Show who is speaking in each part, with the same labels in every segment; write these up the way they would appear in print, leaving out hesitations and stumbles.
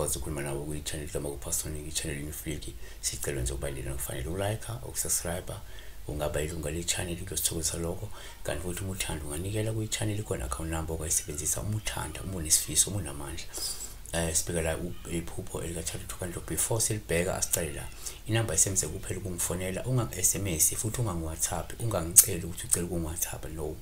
Speaker 1: siyakwazi ukukhuluma nawe kwi-channel lama ku-Pasonic i-channel infliki. Sicela nje ukubalina kufanele ulike, ukusubscribe, ungaba ilunga le-channel kuyosithokozisa lokho. Kanti futhi uma uthanda unganikela kwi-channel khona account number okayisebenzisa uma uthanda, uma unesifiso, uma unamandla. Sibheka la iphupho elika-Charity kanti before silibheka asicale la inamba esemse kuphela ukungifonela, unga-SMS futhi ungangi-WhatsApp, ungangiceli ukuthi ucela ukungi-WhatsApp no.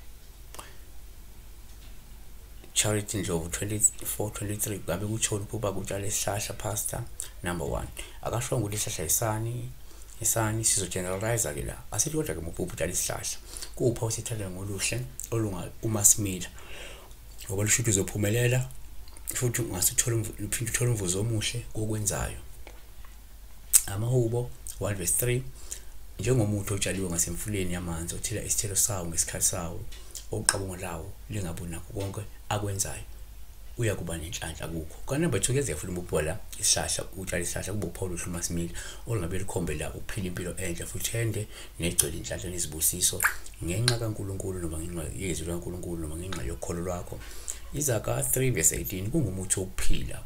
Speaker 1: Charity Ndlovu 2423 ngabe kutshona ukuba kutshala isihlahla pastor number 1 akashongo ukuthi isihlahla isani sizogeneralize ke la asithi kodwa ke muphu utshala isihlahla kupha usithatha ngoluhle olunga umasimila ngoba lushuthi uzophumelela futhi ungasithola uphinde uthole umvuzo omuhle kokwenzayo. Amahubo 1:3 njengomuntu otshaliwe ngasemfuleni yamanzi othela isithelo sawo ngesikhathi sawo oqabunga lawo lingabona konke akwenzayo uyakuba nenhlanhla kukho. Kanti number 2 keze futhi ubhola isihlahla utshala isihlahla kubo Paul uHlumasimila olungabe likhombe la ukuphila impilo enhle futhi ende negcwele inhlanhla nezibusiso ngenxa kaNkuluNkulu noma ngenxa yezwi laNkuluNkulu noma ngenxa yokholo lwakho. Izaka 3:18 kungumuthi wokuphila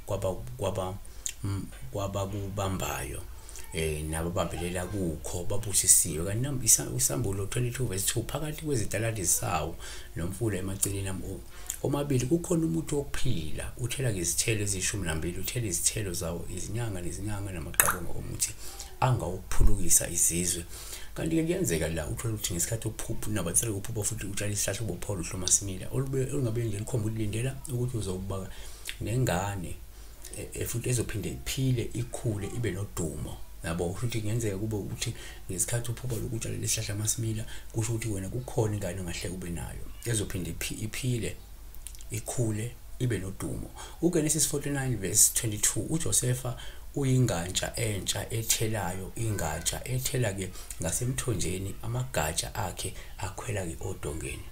Speaker 1: kwaba kubambayo nababambelela kukho babusisiwe. Kanti isambulo 22:2 phakathi kwezitaladi zawo nomfula emaceleni omabili kukhona umuthi wokuphila uthela ngezithelo ezi12 uthela izithelo zawo izinyanga nezinyanga namaqabunga omuthi angawuphulukisa izizwe. Kanti ke kuyenzeka la uthola ukuthi ngesikhathi uphupho number 3 uphupho futhi utshala isihlahla kubo Paul uHlumasimila olungabe nje likhomba ukulindela ukuthi uzobaka nengane futhi ezophinde iphile ikhule ibe nodumo. Yabo futhi kuyenzeka kube ukuthi ngesikhathi uphupho lokutshala lesihlahla masimila kusho ukuthi wena kukhona ingane ongahle ube nayo ezophinde iphile ikhule ibe nodumo. uGenesis 49:22 uJosefa uyingatsha entsha ethelayo ingatsha ethela ke ngasemthonjeni amagatsha akhe akhwela ke odongeni.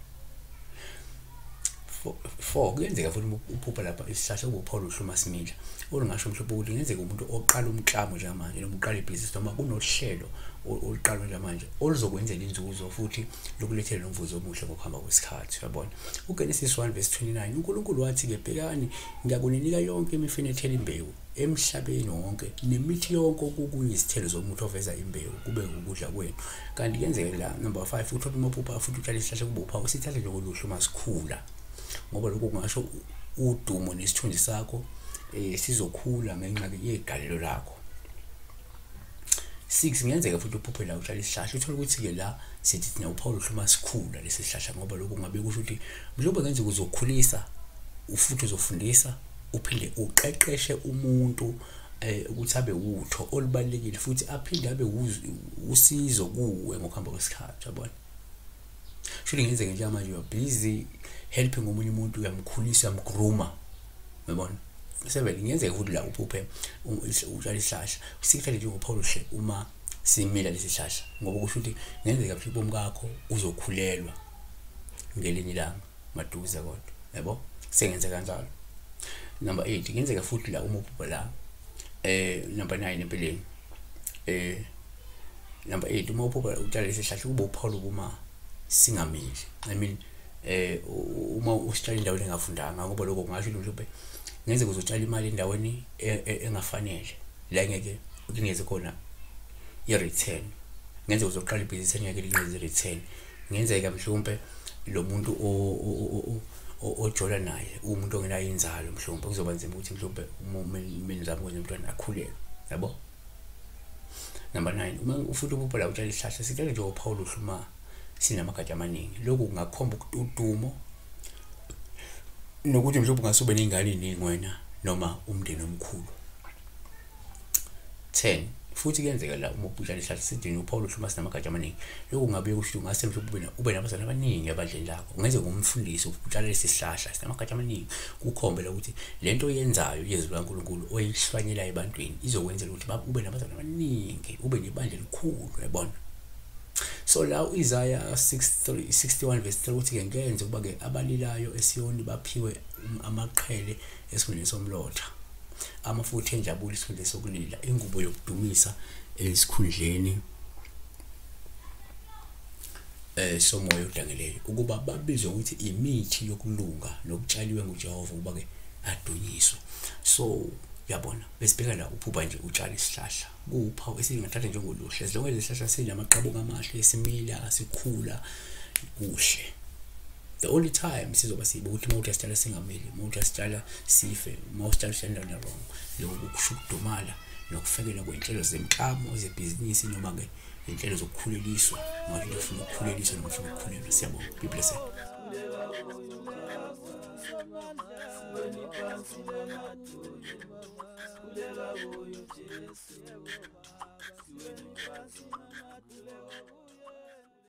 Speaker 1: 4 kuyenzeka futhi uphupha lapha isihlahla kubo Paul uHlumasimila olungasho mhlawumbe ukuthi kuyenzeka umuntu oqala umklamo njengamanje noma uqala ibhizinisi noma kunohlelo oluqalwe njengamanje oluzokwenzela inzuzo futhi lokulethela nomvuzo omuhle ngokuhamba kwesikhathi. Uyabona uGenesis 1:29 uNkulunkulu wathi ke bhekani ngiyakunika yonke imifino ethela imbewu emhlabeni wonke nemithi yonke okuyizithelo zomuthi oveza imbewu kube ukudla kwenu. Kanti kuyenzeka la number 5 uthola umaphupha futhi utshala isihlahla kubo Paul usithathe nje ngoluhlu masikhula ngoba lokho kungasho udumo nesithunzi sakho sizokhula ngenxa yegalelo lakho. 6 ngiyenzeka futhi uphuphe la utshala isihlahla uthola ukuthi ke la sithi thina uPaul uHlumasikhula lesi sihlahla ngoba lokho ngabe kusho ukuthi mhlawumbe ngenze ukuzokhulisa ufuthi uzofundisa uphinde uqeqeshe umuntu ukuthi abe utho olubalekile futhi aphinde abe usizo kuwe ngokuhamba kwesikhathi. Yabona futhi ngiyenzeka nje manje you busy helping umunye umuntu uyamkhulisa uyamgruma. Yabona 7 ngiyenzeka futhi la uphuphe utshala isihlahla usikhathi nje ngoPaul uma simila lesi sihlahla ngoba kusho ukuthi ngiyenzeka mhlawumbe umkakho uzokhulelwa ngelinye ilanga maduze kodwa. Yabo sengenze kanjalo. Number 8 ngiyenzeka futhi la uma uphupha la number 9 empeleni number 8 uma uphupha utshala lesi sihlahla kubo Paul uma singamili uma usitshala endaweni engafundanga ngoba lokho kungasho mhlawumbe ngenze kuzotshala imali endaweni engafanele la ngeke ngeze khona i-return. Ngenze uzoqala ibhizinisi engeke linikeze i-return. Ngenzeka mhlawumbe lo muntu ojola naye umuntu ongenayo inzalo mhlawumbe kuzoba nzima ukuthi mhlawumbe uma zami kwenza umntwana akhulelwe. Yabo number 9 uma ufuthi uphupha la utshala isihlahla sithathe nje uPaul uHluma sinamagatsha amaningi lokho kungakhomba udumo nokuthi mhlawumbe ungasube nengane eningi wena noma umndeni omkhulu. 10 futhi kuyenzeka la uma uphupha isihlahla sidini uPaul uHluma sinamagatsha amaningi lokho kungabe kusho ungase mhlawumbe ube nabazali abaningi abadleni lakho ungenze ngumfundisi ukutshala lesi sihlahla sinamagatsha amaningi kukhombela ukuthi lento oyenzayo yezwi laNkuluNkulu oyihlwanyela ebantwini izokwenzela ukuthi ube nabazali abaningi ube nebandla elikhulu. Yabona so la uIsaiah 61:3 uthi ke ngenze ukuba ke abalilayo eSiyoni baphiwe amaqhele esikhundleni somlotha amafutha enjabulo isikhundleni sokulila ingubo yokudumisa esikhundleni somoya odangeleyo ukuba babizwe ukuthi imithi yokulunga nokutshaliwe nguJehova ukuba ke adunyiswe. So uyabona besibheka la uphupha nje utshala isihlahla kuwuphawu esingathatha njengoluhle as long as isihlahla sinamaqabunga amahle simila sikhula kuhle. The only time sizoba sibe ukuthi mawuthi asitshala singamili, mawuthi asitshala sife, mawusitshala endaweni wrong, lokhu kushukudumala nokufekela kwenhlelo zemklamo zebhizinisi noma ke inhlelo zokukhuleliswa manje ufuna ukukhuleliswa noma ufuna ukukhulelwa. Siyabonga. Be blessed. Kulega